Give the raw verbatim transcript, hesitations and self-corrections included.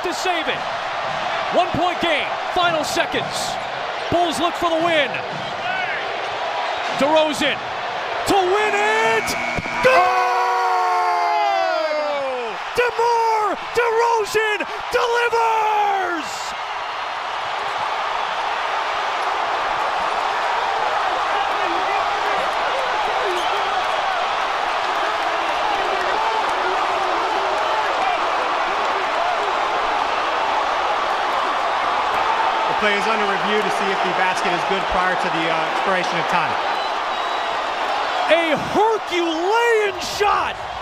to save it. One-point game, final seconds. Bulls look for the win. DeRozan to win it. Good! DeMar DeRozan delivers! The play is under review to see if the basket is good prior to the uh, expiration of time. A Herculean shot